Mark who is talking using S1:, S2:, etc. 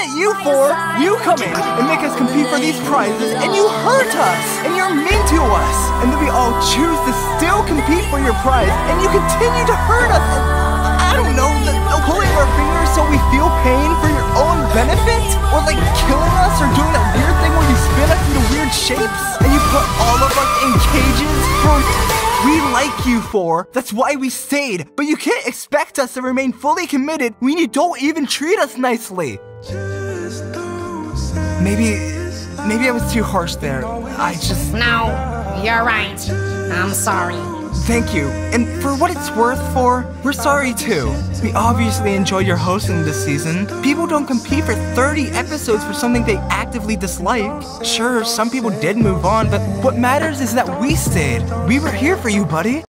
S1: at you for. You come in and make us compete for these prizes, and you hurt us, and you're mean to us. And then we all choose to still compete for your prize, and you continue to hurt us. I don't know, pulling our fingers so we feel pain for your own benefit? Or like killing us, or doing that weird thing where you spin us into weird shapes? And you put all of us in cages for we like you for. That's why we stayed. But you can't expect us to remain fully committed when you don't even treat us nicely. Maybe I was too harsh there.
S2: No, you're right. I'm sorry.
S1: Thank you. And for what it's worth we're sorry too. We obviously enjoyed your hosting this season. People don't compete for 30 episodes for something they actively dislike. Sure, some people did move on, but what matters is that we stayed. We were here for you, buddy.